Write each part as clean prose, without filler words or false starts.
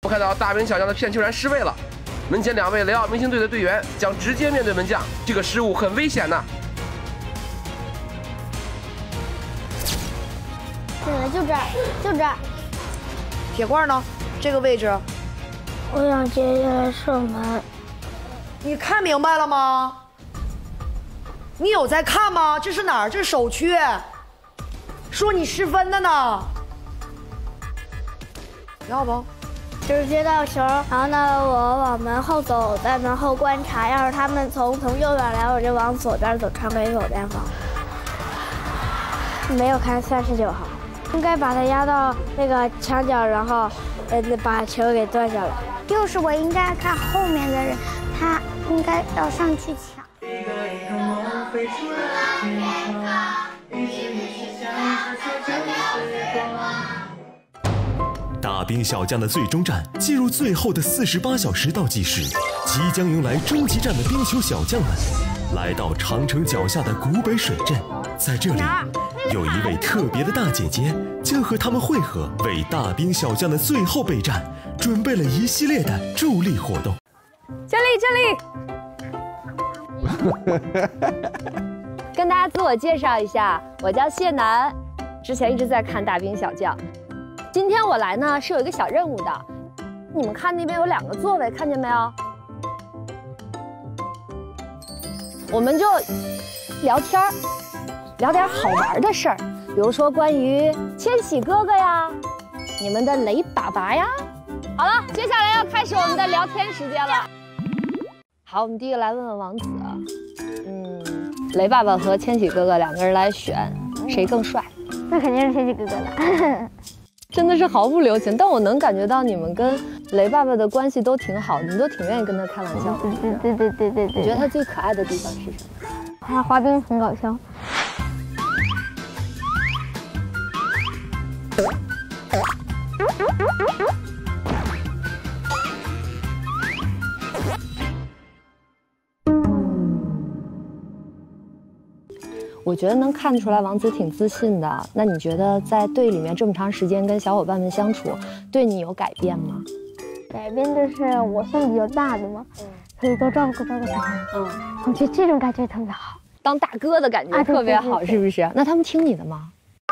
我看到大兵小将的骗球员失位了，门前2位雷奥明星队的队员将直接面对门将，这个失误很危险呐。 对了，就这儿，就这儿。 铁罐呢？这个位置。 我想接下来射门。 你看明白了吗？你有在看吗？这是哪儿？这是首区。说你失分的呢。要不？ 就是接到球，然后呢，我往门后走，在门后观察，要是他们从右边来，我就往左边走，传给左边方。没有看39号，应该把他压到那个墙角，然后把球给断下来。就是我应该看后面的人，他应该要上去抢。 大兵小将的最终战进入最后的48小时倒计时，即将迎来终极战的冰球小将们来到长城脚下的古北水镇，在这里有一位特别的大姐姐将和他们会合，为大兵小将的最后备战准备了一系列的助力活动。 这里，跟大家自我介绍一下，我叫谢楠，之前一直在看大兵小将。今天我来呢是有一个小任务的，你们看那边有2个座位，看见没有？我们就聊天，聊点好玩的事儿，比如说关于千玺哥哥呀，你们的雷爸爸呀。好了，接下来要开始我们的聊天时间了。好，我们第一个来问问王子，雷爸爸和千玺哥哥2个人来选，谁更帅？ 那肯定是千玺哥哥了。 真的是毫不留情，但我能感觉到你们跟雷爸爸的关系都挺好，你们都挺愿意跟他开玩笑的。对。你觉得他最可爱的地方是什么？ 他滑冰很搞笑。 我觉得能看出来王子挺自信的。那你觉得在队里面这么长时间跟小伙伴们相处，对你有改变吗？ 改变就是我算比较大的嘛，可以多照顾他们。我觉得这种感觉特别好， 当大哥的感觉特别好，是不是？那他们听你的吗？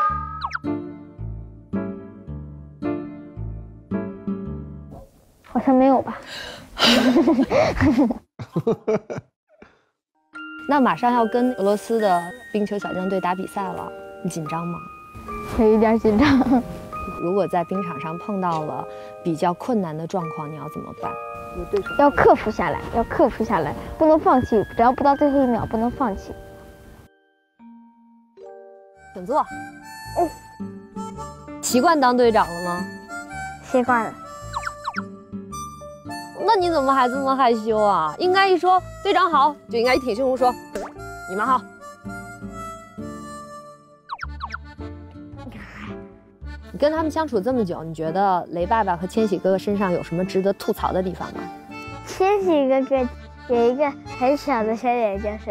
好像没有吧。 那马上要跟俄罗斯的冰球小将队打比赛了，你紧张吗？ 有一点紧张。 如果在冰场上碰到了比较困难的状况，你要怎么办？ 要克服下来，不能放弃，只要不到最后1秒，不能放弃。 请坐。习惯当队长了吗？ 习惯了。 那你怎么还这么害羞啊？应该一说队长好，就应该一挺胸脯说你们好。你跟他们相处这么久，你觉得雷爸爸和千玺哥哥身上有什么值得吐槽的地方吗？ 千玺哥哥有一个很小的缺点，就是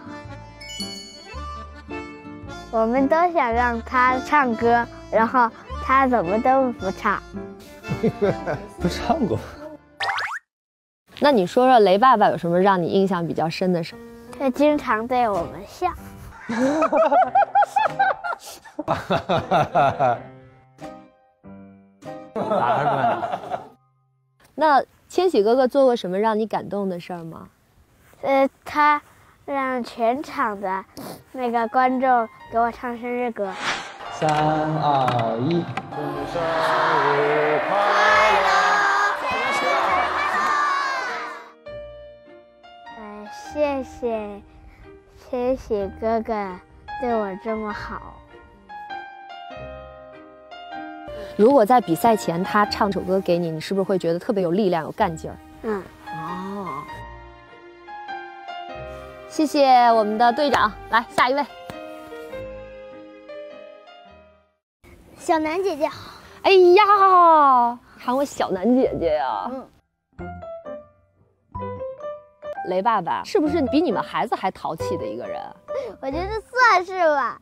我们都想让他唱歌，然后他怎么都不唱。 不唱过。 那你说说雷爸爸有什么让你印象比较深的事？ 他经常对我们笑。 打出来。 那千玺哥哥做过什么让你感动的事儿吗？ 他让全场的那个观众给我唱生日歌。 3、2、1，祝你生日快乐！ 谢谢千玺哥哥对我这么好。 如果在比赛前他唱首歌给你，你是不是会觉得特别有力量、有干劲儿？哦。谢谢我们的队长，来下一位。 小南姐姐好。 哎呀，喊我小南姐姐呀。雷爸爸是不是比你们孩子还淘气的一个人？ 我觉得算是吧，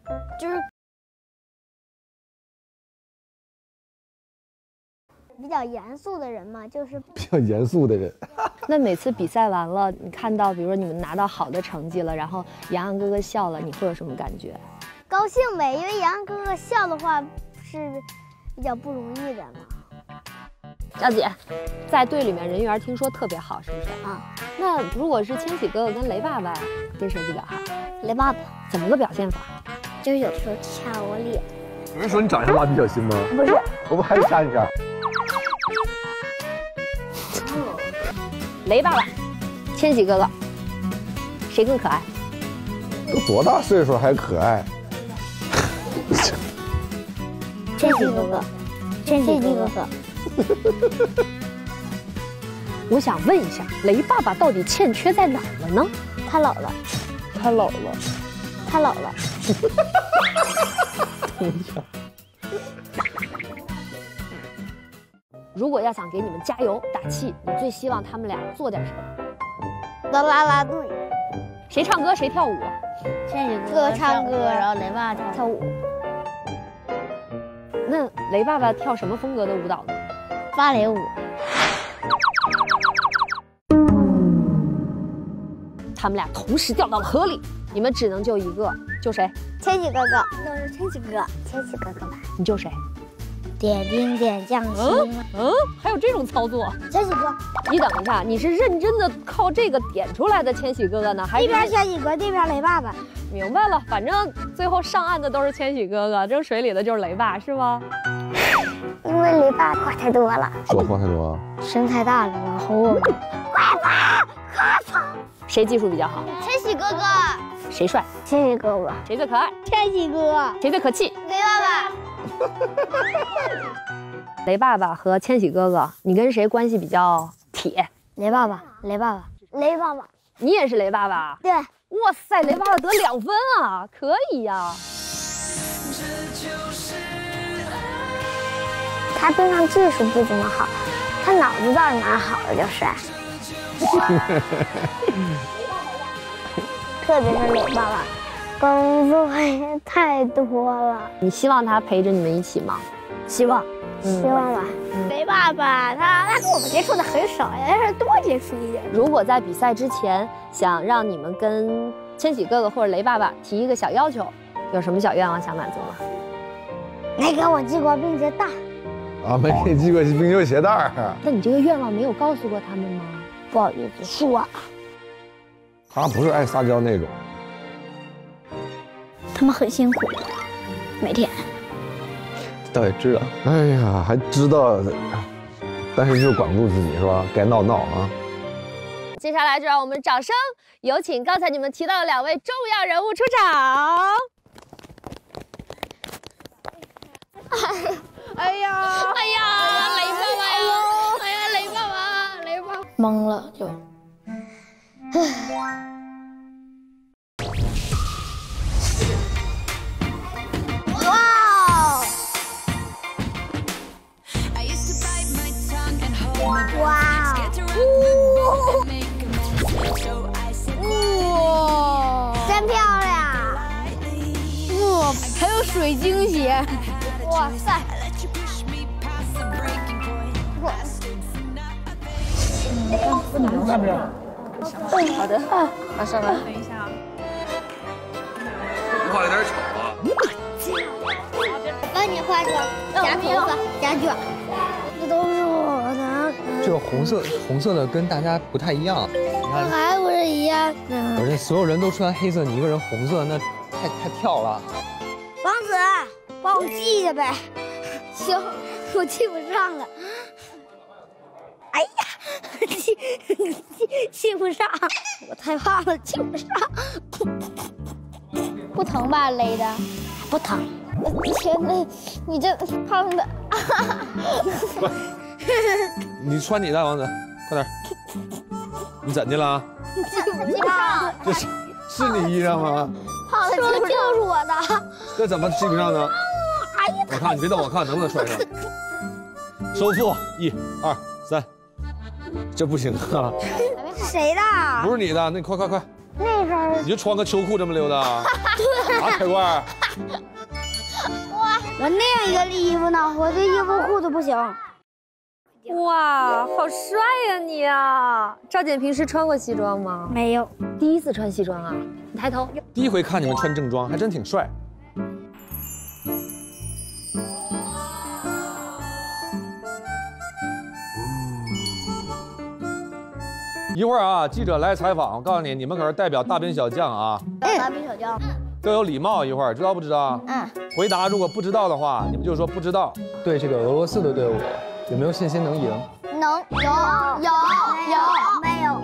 比较严肃的人嘛，就是比较严肃的人。 那每次比赛完了，你看到比如说你们拿到好的成绩了，然后洋洋哥哥笑了，你会有什么感觉？ 高兴呗，因为洋哥哥笑的话是比较不容易的嘛。 小姐，在队里面人缘听说特别好，是不是啊？那如果是千玺哥哥跟雷爸爸，跟谁比较好？ 雷爸爸怎么个表现法？ 就是有时候掐我脸。 有人说你长相蜡笔小新吗？ 不是， 我不还掐你掐？ 雷爸爸，千玺哥哥，谁更可爱？ 都多大岁数还可爱？ 千玺哥哥，千玺哥哥。 我想问一下，雷爸爸到底欠缺在哪儿了呢？ 他老了， 他老了， 他老了。 如果要想给你们加油打气，你最希望他们俩做点什么？ 能啦啦队， 谁唱歌谁跳舞？ 千玺哥哥唱歌，然后雷爸爸跳舞。 那雷爸爸跳什么风格的舞蹈呢？ 芭蕾舞。 他们俩同时掉到了河里，你们只能救一个，救谁？ 千玺哥哥，那是千玺哥哥，千玺哥哥吧。 你救谁？ 点兵点将星。 还有这种操作？ 千玺哥， 你等一下，你是认真的靠这个点出来的千玺哥哥呢，还是这边千玺哥，这边雷爸爸？ 明白了，反正最后上岸的都是千玺哥哥，扔水里的就是雷爸，是吗？ 因为雷爸话太多了， 说话太多， 声太大了，然后快跑，快跑！ 谁技术比较好？ 千玺哥哥， 谁帅？ 千玺哥哥， 谁最可爱？ 千玺哥， 谁最可气？ 雷爸爸。 雷爸爸和千玺哥哥，你跟谁关系比较铁？ 雷爸爸，雷爸爸，雷爸爸， 你也是雷爸爸？ 对。 哇塞，雷爸爸得2分啊，可以呀。 他平常技术不怎么好，他脑子倒是蛮好的，就是。特别是雷爸爸，工作也太多了。 你希望他陪着你们一起吗？ 希望，希望吧。雷爸爸他跟我们接触的很少，要是多接触一点。 如果在比赛之前想让你们跟千玺哥哥或者雷爸爸提一个小要求，有什么小愿望想满足吗？ 没给我寄过冰鞋带。 啊，没给你寄过冰球鞋带儿。 那你这个愿望没有告诉过他们吗？ 不好意思说。 他不是爱撒娇那种。 他们很辛苦，每天。 倒也知道。哎呀，还知道，但是就管不住自己是吧？该闹闹啊。 接下来就让我们掌声有请刚才你们提到的2位重要人物出场。 哎呀， 雷爸爸呀！哎呀，雷爸爸，雷爸爸懵了就。哇！真漂亮！哇，还有水晶鞋！哇塞！ 看没有？ 好的，马上来。 等一下啊。画有点丑啊。 帮你化妆，夹头发，夹卷。这都是我的。 这个红色的跟大家不太一样，你看， 还不是一样的。 而且所有人都穿黑色，你一个人红色，那太跳了。 王子，帮我记下呗。行，我记不上了。哎呀，记不上，我太胖了，记不上。不疼吧，勒的？不疼。天哪，你这胖的。 你穿你的，王子，快点。你怎的了？ 记不上。 这是你衣裳吗？ 胖的说就是我的。 这怎么记不上呢？ 哎呀， 我看你别动，我看能不能穿上。收腹，1、2、3，这不行啊！ 是谁的？ 不是你的，那你快！ 那身你就穿个秋裤这么溜达？啊，开罐。 我那样一个衣服呢，我这衣服裤子不行。 哇，好帅呀你啊！赵姐平时穿过西装吗？ 没有， 第一次穿西装啊？你抬头。 第一回看你们穿正装，还真挺帅。一会儿啊，记者来采访，我告诉你，你们可是代表大兵小将啊。 大兵小将。 都有礼貌，一会儿知道不知道？回答如果不知道的话，你们就说不知道。 对这个俄罗斯的队伍，有没有信心能赢？ 能有没有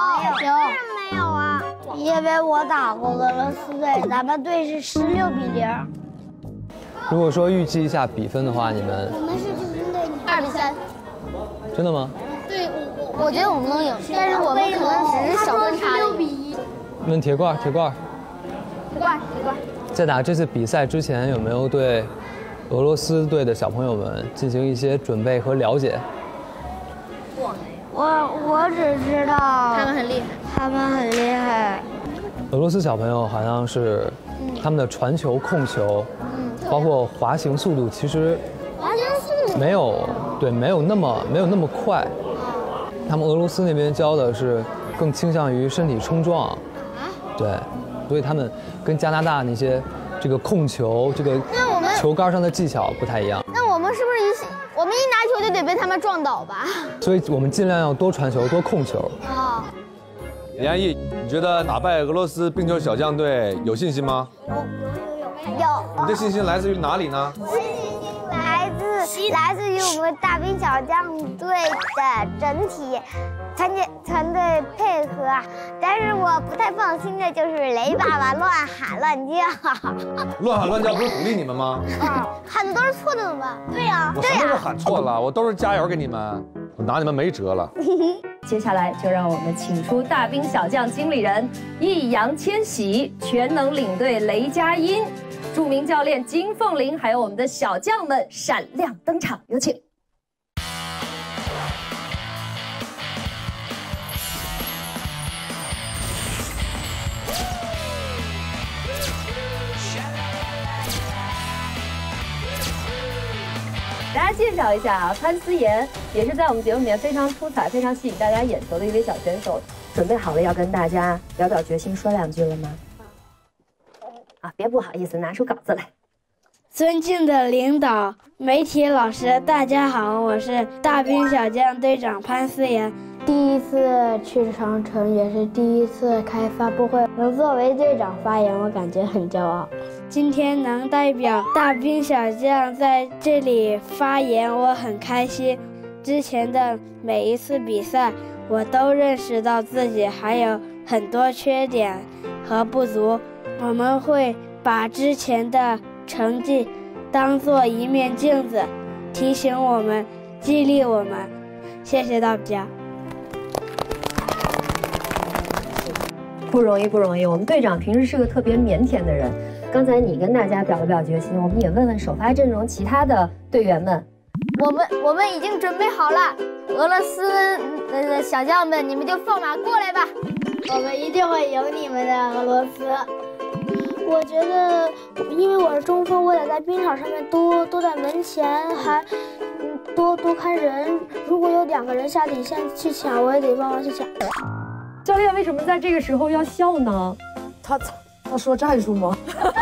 啊？因为我打过俄罗斯队，咱们队是16-0。 如果说预计一下比分的话，你们我们是竞争队，2-3。 真的吗？ 对，我觉得我们能赢，但是我们可能只是小分差。6-1。 问铁罐。在打这次比赛之前，有没有对俄罗斯队的小朋友们进行一些准备和了解？ 我只知道他们很厉害。 俄罗斯小朋友好像是他们的传球、控球，包括滑行速度，其实没有那么快。他们俄罗斯那边教的是更倾向于身体冲撞，对，所以他们跟加拿大那些这个控球、这个球杆上的技巧不太一样。 那我们是不是我们一拿球就得被他们撞倒吧？所以我们尽量要多传球、多控球。 好。 李安逸，你觉得打败俄罗斯冰球小将队有信心吗？ 有。 你的信心来自于哪里呢？ 来自于我们大兵小将队的整体团队配合，但是我不太放心的就是雷爸爸乱喊乱叫。 乱喊乱叫不是鼓励你们吗？ 喊的都是错的怎么办？对呀， 我什么时候喊错了？我都是加油给你们，我拿你们没辙了。 接下来就让我们请出大兵小将经理人易烊千玺、全能领队雷佳音、著名教练金凤玲，还有我们的小将们闪亮登场，有请。大家介绍一下啊，潘思妍也是在我们节目里面非常出彩、非常吸引大家眼球的一位小选手。准备好了要跟大家表表决心、说两句了吗？啊，别不好意思，拿出稿子来。 尊敬的领导、媒体老师，大家好，我是大兵小将队长潘思妍。第一次去长城，也是第一次开发布会，能作为队长发言，我感觉很骄傲。今天能代表大兵小将在这里发言，我很开心。之前的每一次比赛，我都认识到自己还有很多缺点和不足，我们会把之前的成绩当做一面镜子，提醒我们，激励我们。谢谢大家。 不容易，不容易。我们队长平时是个特别腼腆的人。刚才你跟大家表了表决心，我们也问问首发阵容其他的队员们。 我们已经准备好了，俄罗斯小将们，你们就放马过来吧。 我们一定会赢你们的，俄罗斯。我觉得，因为我是中锋，我得在冰场上面多在门前，还多看人。如果有2个人下底线去抢，我也得帮忙去抢。 教练为什么在这个时候要笑呢？ 他说战术吗？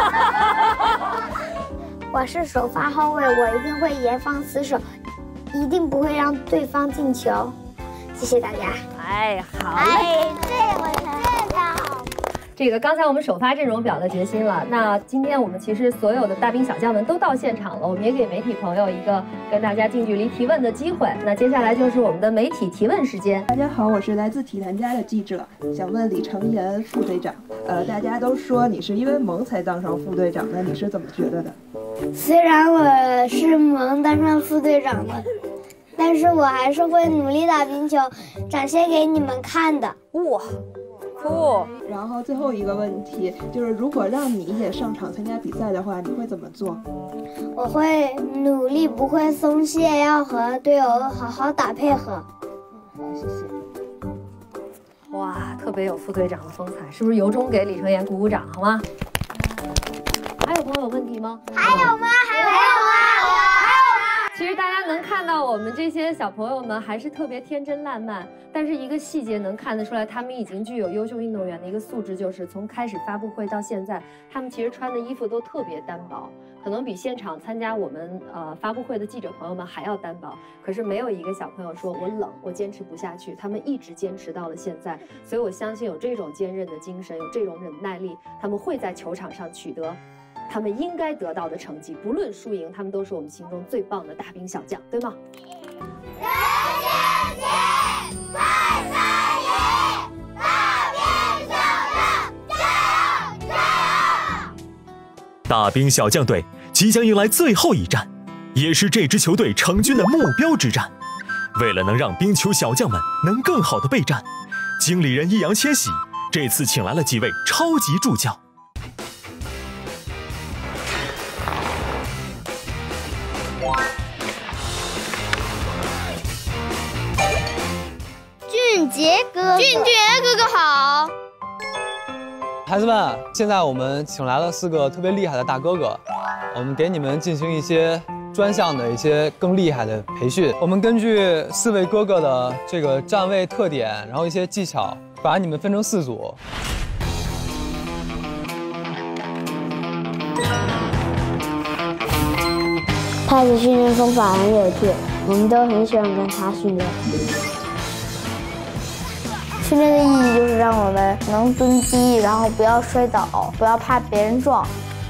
我是首发后卫，我一定会严防死守，一定不会让对方进球。谢谢大家。 哎，好嘞。 这好。 这个刚才我们首发阵容表了决心了，那今天我们其实所有的大兵小将们都到现场了，我们也给媒体朋友一个跟大家近距离提问的机会。那接下来就是我们的媒体提问时间。 大家好，我是来自体坛家的记者，想问李成岩副队长，大家都说你是因为萌才当上副队长的，你是怎么觉得的？ 虽然我是萌当上副队长的，但是我还是会努力打冰球，展现给你们看的。 哇！酷。 然后最后一个问题就是，如果让你也上场参加比赛的话，你会怎么做？ 我会努力，不会松懈，要和队友好好打配合。 好，谢谢。 哇，特别有副队长的风采，是不是由衷给李成岩鼓鼓掌好吗？还有朋友有问题吗？ 还有吗？还有吗？ 其实大家能看到我们这些小朋友们还是特别天真烂漫，但是一个细节能看得出来，他们已经具有优秀运动员的一个素质，就是从开始发布会到现在，他们其实穿的衣服都特别单薄，可能比现场参加我们发布会的记者朋友们还要单薄。可是没有一个小朋友说我冷，我坚持不下去，他们一直坚持到了现在。所以我相信有这种坚韧的精神，有这种忍耐力，他们会在球场上取得他们应该得到的成绩，不论输赢，他们都是我们心中最棒的大兵小将，对吗？ 大兵小将队即将迎来最后一战，也是这支球队成军的目标之战。为了能让冰球小将们能更好的备战，经理人易烊千玺这次请来了几位超级助教。 俊杰哥哥好。 孩子们，现在我们请来了4个特别厉害的大哥哥，我们给你们进行一些专项的一些更厉害的培训。我们根据4位哥哥的这个站位特点，然后一些技巧，把你们分成4组。 他的训练方法很有趣，我们都很喜欢跟他训练。训练的意义就是让我们能蹲低，然后不要摔倒，不要怕别人撞。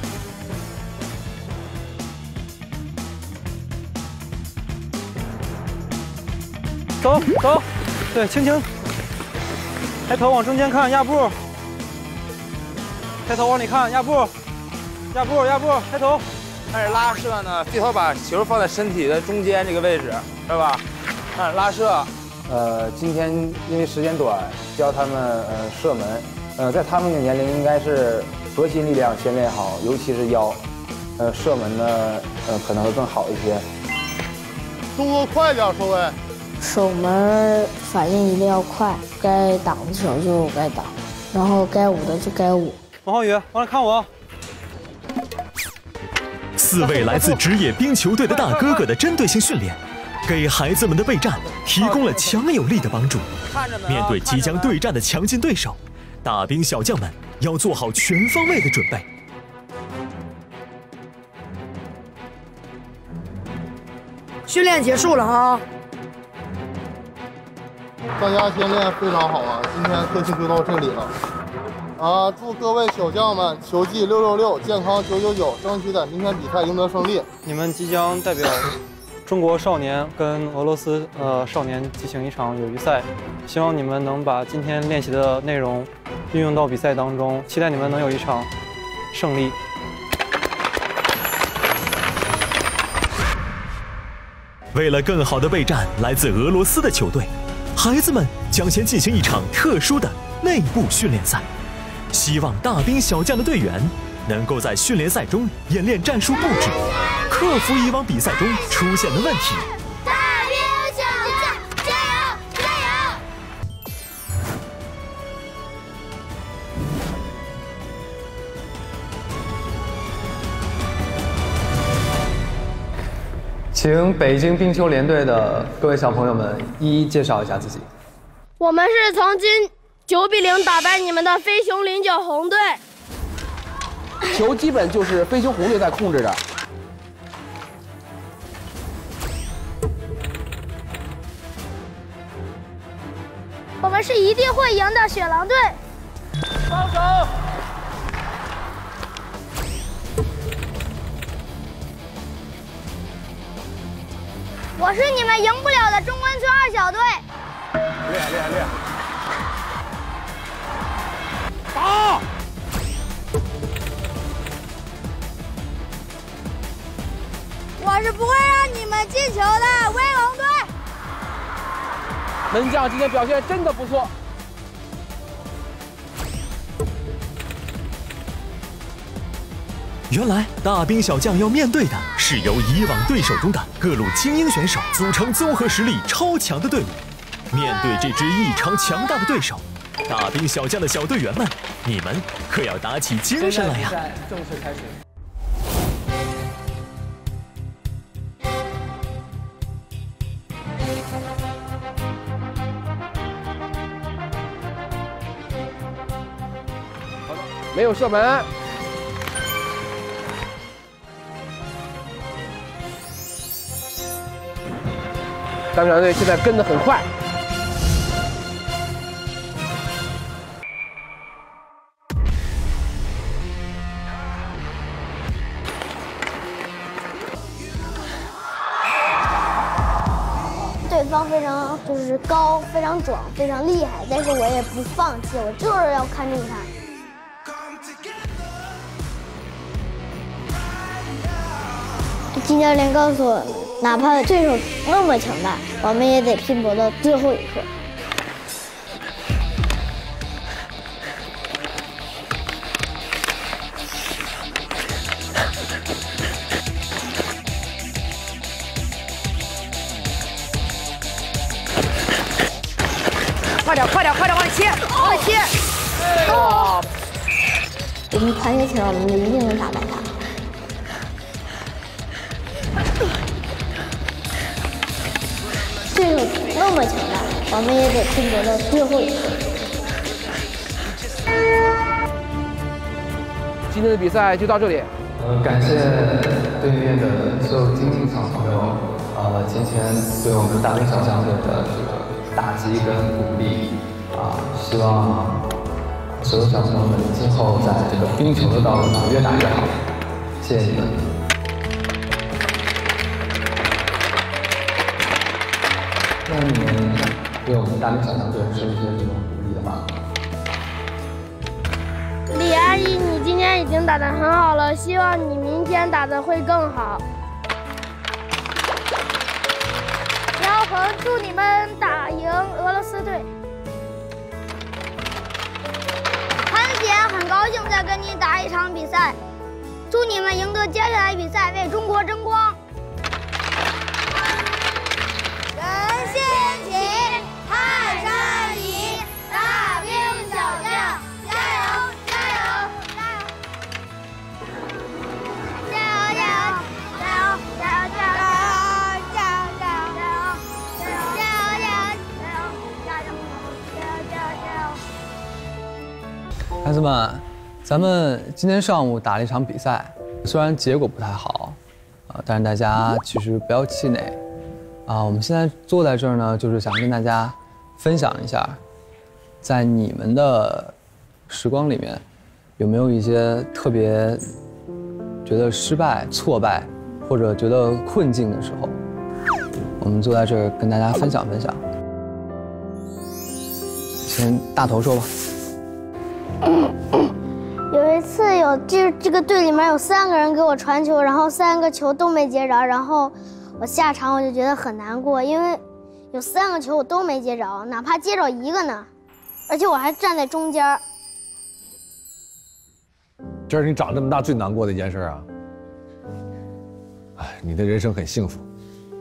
走，对，轻轻，抬头往中间看，压步，抬头往里看，压步，抬头。 开始拉射呢，最好把球放在身体的中间这个位置，是吧？开始拉射。 今天因为时间短，教他们射门。在他们的年龄应该是核心力量先练好，尤其是腰。射门呢，可能会更好一些。 动作快点，守卫。 守门反应一定要快，该挡的时候就该挡，然后该捂的就该捂。 王浩宇，往来看我。 4位来自职业冰球队的大哥哥的针对性训练，给孩子们的备战提供了强有力的帮助。面对即将对战的强劲对手，大兵小将们要做好全方位的准备。 训练结束了啊！ 大家先练非常好啊！今天特训就到这里了。 祝各位小将们球技666，健康999，争取在明天比赛赢得胜利。 你们即将代表中国少年跟俄罗斯少年进行一场友谊赛，希望你们能把今天练习的内容运用到比赛当中，期待你们能有一场胜利。 为了更好的备战来自俄罗斯的球队，孩子们将先进行一场特殊的内部训练赛。 希望大兵小将的队员能够在训练赛中演练战术布置，克服以往比赛中出现的问题。 大兵小将，加油！加油！ 请北京冰球联队的各位小朋友们一一介绍一下自己。 我们是从9比0打败你们的飞熊09红队。 球基本就是飞熊红队在控制着。 我们是一定会赢的雪狼队。 放手！ 我是你们赢不了的中关村2小队。 练！ 打！我是不会让你们进球的，威龙队。 门将今天表现真的不错。 原来大兵小将要面对的是由以往对手中的各路精英选手组成综合实力超强的队伍。面对这支异常强大的对手。 大兵小将的小队员们，你们可要打起精神来呀！ 正式开始。 没有射门。大兵小将队现在跟得很快。 对方非常就是高，非常壮，非常厉害，但是我也不放弃，我就是要看中他。金教练告诉我们，哪怕对手那么强大，我们也得拼搏到最后一刻。 快点，快点，快点，往里切，往里切！ 哦，我们团结起来，我们一定能打败他。对手那么强大，我们也得拼搏到最后一刻。 今天的比赛就到这里。 感谢对面的所有精英小朋友，今天对我们大兵小将队的这个打击跟鼓励希望所有小朋友们今后在这个冰球的道路上越打越好。谢谢你们。那你们对我们大兵小将队是一些什么鼓励的吗？ 李阿姨，你今天已经打得很好了，希望你明天打得会更好。姚恒，祝你们打赢俄罗斯队。 韩姐，很高兴再跟你打一场比赛，祝你们赢得接下来比赛，为中国争光。人心齐，泰山移，大兵小将，加油！加油！加油！加油！加油！加油！加油！加油！加油！加油！ 孩子们，咱们今天上午打了一场比赛，虽然结果不太好，但是大家其实不要气馁，我们现在坐在这儿呢，就是想跟大家分享一下，在你们的时光里面，有没有一些特别觉得失败、挫败，或者觉得困境的时候，我们坐在这儿跟大家分享分享。先大头说吧。 有一次这个队里面有3个人给我传球，然后3个球都没接着，然后我下场我就觉得很难过，因为有3个球我都没接着，哪怕接着一个呢，而且我还站在中间。 这是你长这么大最难过的一件事啊！哎，你的人生很幸福。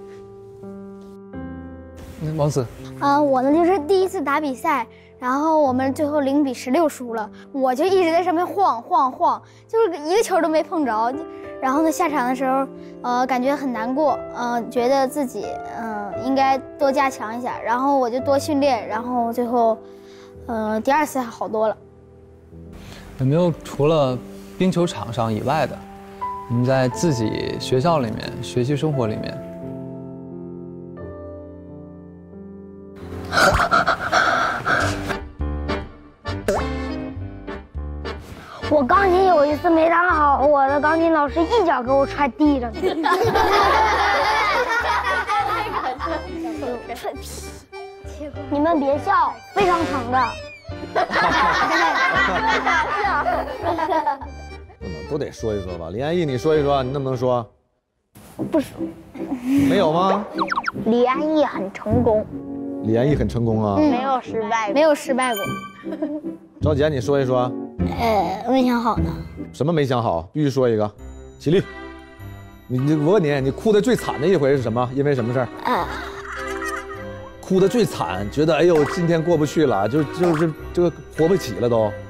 王子我呢就是第一次打比赛。然后我们最后0比16输了，我就一直在上面晃，就是一个球都没碰着。然后呢，下场的时候，感觉很难过，觉得自己应该多加强一下。然后我就多训练，然后最后，第2次还好多了。 有没有除了冰球场上以外的，你在自己学校里面、学习生活里面？ 我钢琴有一次没弹好，我的钢琴老师一脚给我踹地上去。你们别笑，非常疼的。 都得说一说吧。李安逸，你说一说，你能不能说？ 不说。 没有吗？ 李安逸很成功。 李安逸很成功啊。 没有失败， 没有失败过。 赵姐，你说一说。 没想好呢。 什么没想好？必须说一个。起立。我问你，你哭的最惨的一回是什么？因为什么事儿？哭的最惨，觉得哎呦今天过不去了，就是这个活不起了都。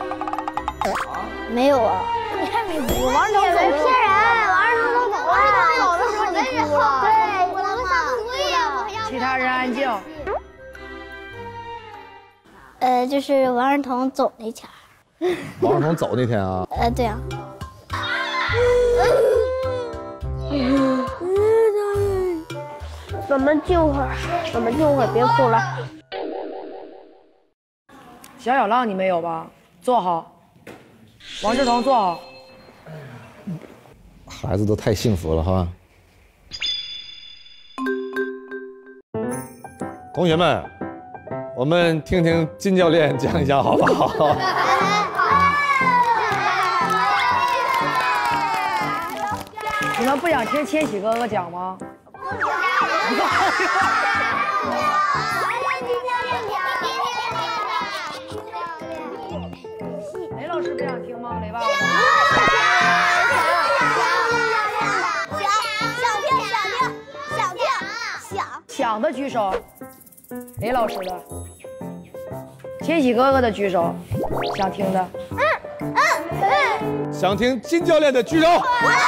没有啊。你还没哭？王志成骗人，王志成都走了。走的时候你哭了。对，我们上次对呀。 其他人安静。 就是王志成走那前， 王少彤走那天啊？ 对啊。妈妈静会儿，妈妈静会儿，别哭了。 小小浪你没有吧？坐好。王志彤坐好。 孩子都太幸福了哈。同学们，我们听听金教练讲一讲好不好？ 你们不想听千玺哥哥讲吗？雷老师不想听吗？雷爸爸。想的举手。雷老师的。千玺哥哥的举手。想听的。 想听金教练的举手。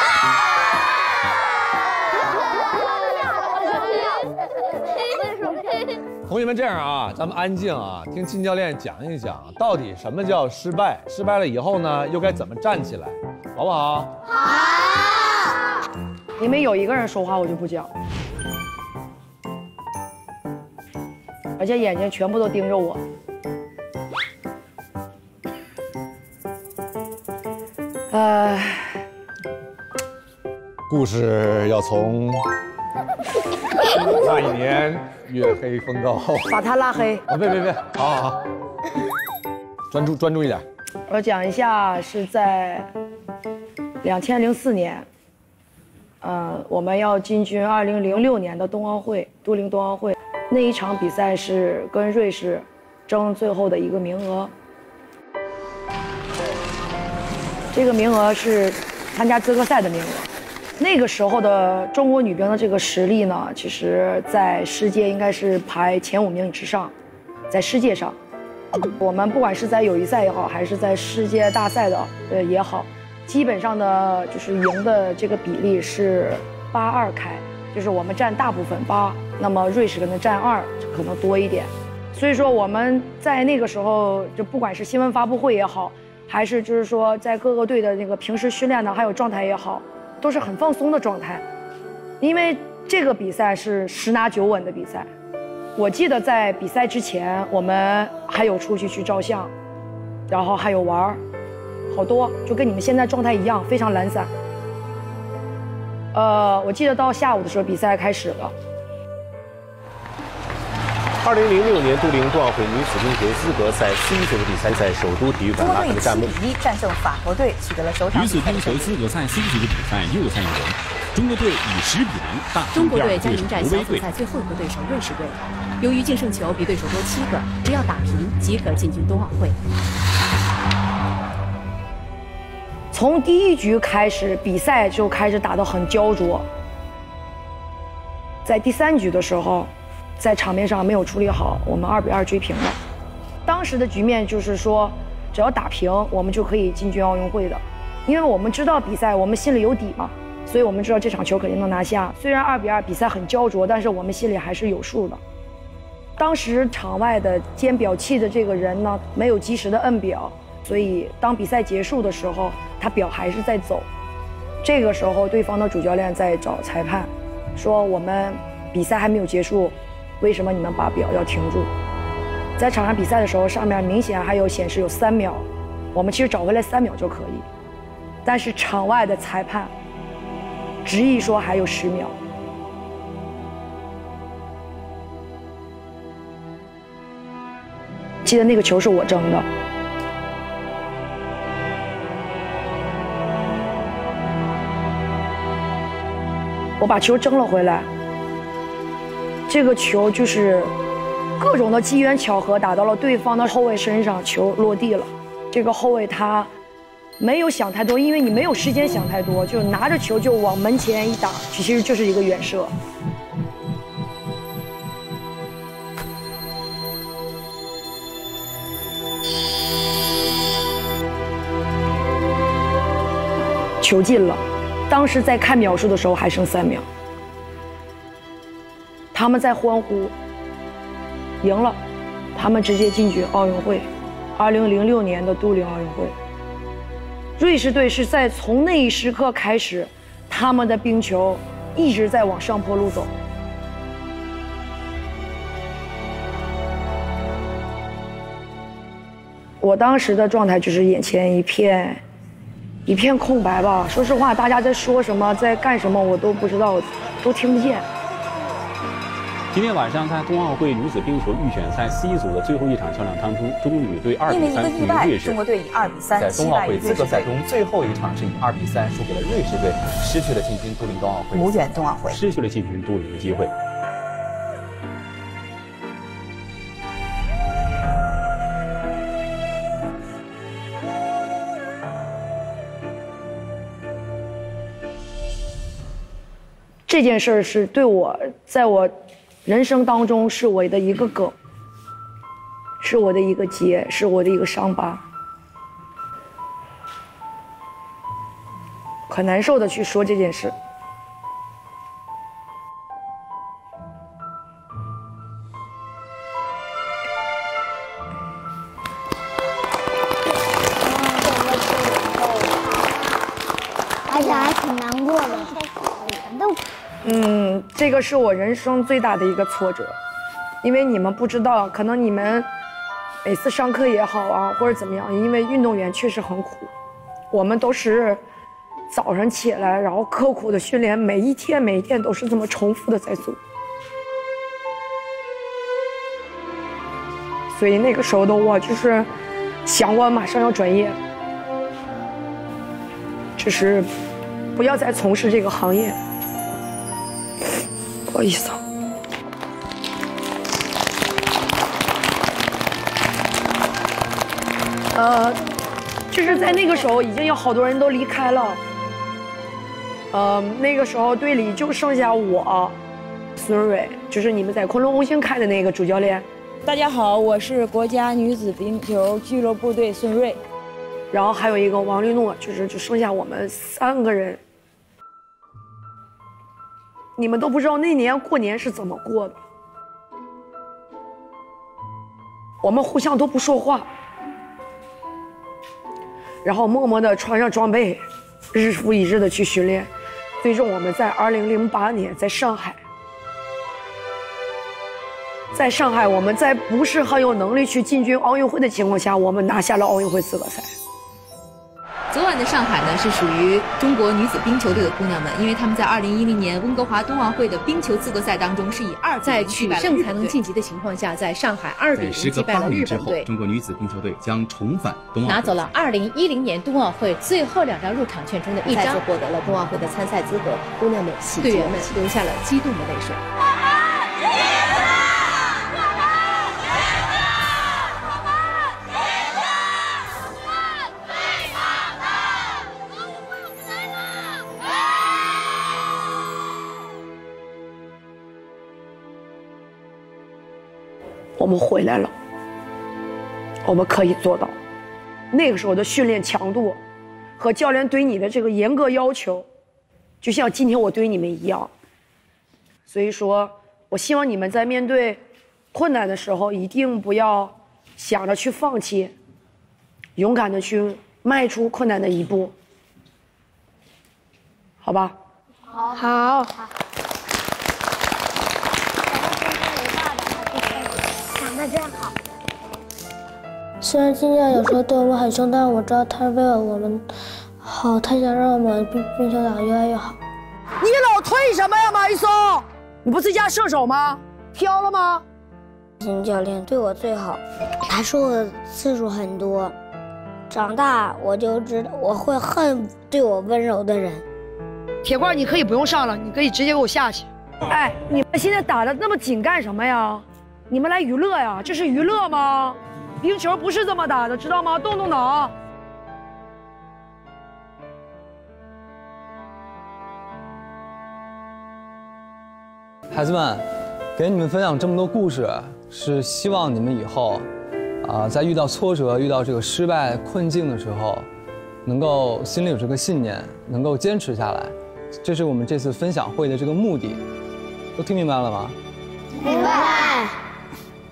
同学们，这样啊，咱们安静啊，听金教练讲一讲，到底什么叫失败？失败了以后呢，又该怎么站起来，好不好？ 好。你们有一个人说话，我就不讲，而且眼睛全部都盯着我。 故事要从那一年月黑风高， 把他拉黑。 别，好，专注一点。 我讲一下，是在2004年，我们要进军2006年的冬奥会，都灵冬奥会。那一场比赛是跟瑞士争最后的一个名额，这个名额是参加资格赛的名额。那个时候的中国女兵的这个实力呢，其实在世界应该是排前5名之上，在世界上，我们不管是在友谊赛也好，还是在世界大赛的也好，基本上的就是赢的这个比例是8-2开，就是我们占大部分8，那么瑞士可能占2，可能多一点。所以说我们在那个时候，就不管是新闻发布会也好，还是就是说在各个队的那个平时训练呢，还有状态也好，都是很放松的状态，因为这个比赛是10拿9稳的比赛。我记得在比赛之前，我们还有出去照相，然后还有玩，好多，就跟你们现在状态一样，非常懒散。我记得到下午的时候，比赛开始了。 2006年都灵冬奥会女子冰球资格赛4-1组的比赛在首都体育馆拉开了战幕。 中国队7-1战胜法国队，取得了首场。 女子冰球资格赛4-1组的比赛又赛一轮，中国队以10-0大胜第二队手挪威队。 在最后一个对手瑞士队，由于净胜球比对手多7个，只要打平即可进军冬奥会。 从第1局开始，比赛就开始打得很焦灼。在第3局的时候，在场面上没有处理好，我们2-2追平了。当时的局面就是说，只要打平，我们就可以进军奥运会的，因为我们知道比赛，我们心里有底嘛，所以我们知道这场球肯定能拿下。虽然2-2比赛很焦灼，但是我们心里还是有数的。当时场外的监表器的这个人呢，没有及时的摁表，所以当比赛结束的时候，他表还是在走。这个时候，对方的主教练在找裁判，说我们比赛还没有结束。为什么你们把表要停住？在场上比赛的时候，上面明显还有显示有3秒，我们其实找回来3秒就可以，但是场外的裁判执意说还有10秒。记得那个球是我争的，我把球争了回来。这个球就是各种的机缘巧合打到了对方的后卫身上，球落地了。这个后卫他没有想太多，因为你没有时间想太多，就拿着球就往门前一打，其实就是一个远射。球进了，当时在看秒数的时候还剩3秒。他们在欢呼，赢了，他们直接进军奥运会。 2006年的都灵奥运会。瑞士队是从那一时刻开始，他们的冰球一直在往上坡路走。我当时的状态就是眼前一片空白吧。说实话，大家在说什么，在干什么，我都不知道，都听不见。 今天晚上在冬奥会女子冰球预选赛 C 组的最后一场较量当中，中国女队2比3负于瑞士。 中国队以2比3 在冬奥会资格赛中最后一场是以2比3输给了瑞士队，失去了进军都灵冬奥会。 母远冬奥会失去了进军都灵的机会。 这件事是对我，在我人生当中是我的一个梗，是我的一个结，是我的一个伤疤。很难受的去说这件事。 而且还挺难过的。 这个是我人生最大的一个挫折，因为你们不知道，可能你们每次上课也好啊，或者怎么样，因为运动员确实很苦，我们都是早上起来，然后刻苦的训练，每一天都是这么重复的在做，所以那个时候的我就是想我马上要转业，就是不要再从事这个行业。不好意思啊。就是在那个时候已经有好多人都离开了。那个时候队里就剩下我、孙蕊，就是你们在昆仑红星开的那个主教练。 大家好，我是国家女子冰球俱乐部队孙蕊， 然后还有一个王绿诺，就剩下我们3个人。你们都不知道那年过年是怎么过的，我们互相都不说话，然后默默地穿上装备，日复一日的去训练。最终我们在2008年在上海，我们在不是很有能力去进军奥运会的情况下，我们拿下了奥运会资格赛。 昨晚的上海呢，是属于中国女子冰球队的姑娘们，因为她们在2010年温哥华冬奥会的冰球资格赛当中是以2比0取胜才能晋级的情况下，在上海2比0击败了日本队。 中国女子冰球队将重返冬奥会， 拿走了2010年冬奥会最后2张入场券中的1张，再次获得了冬奥会的参赛资格。姑娘们、队员们流下了激动的泪水。 我们回来了，我们可以做到。那个时候的训练强度和教练对你的这个严格要求，就像今天我对你们一样。所以说，我希望你们在面对困难的时候，一定不要想着去放弃，勇敢的去迈出困难的一步，好吧？ 好。真好。 虽然金教有时候对我们很凶，但是我知道他是为了我们好，他想让我们冰球打得越来越好。 你老退什么呀，马一松？你不最佳射手吗？飘了吗？ 金教练对我最好，他说我的次数很多。长大我就知道我会恨对我温柔的人。 铁罐，你可以不用上了，你可以直接给我下去。哎，你们现在打得那么紧干什么呀？你们来娱乐呀？这是娱乐吗？冰球不是这么打的，知道吗？动动脑。 孩子们，给你们分享这么多故事，是希望你们以后，在遇到挫折、遇到这个失败困境的时候，能够心里有这个信念，能够坚持下来。这是我们这次分享会的这个目的，都听明白了吗？ 明白。